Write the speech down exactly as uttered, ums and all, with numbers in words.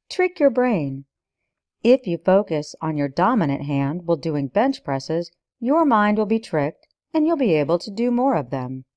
Trick your brain. If you focus on your dominant hand while doing bench presses, your mind will be tricked and you'll be able to do more of them.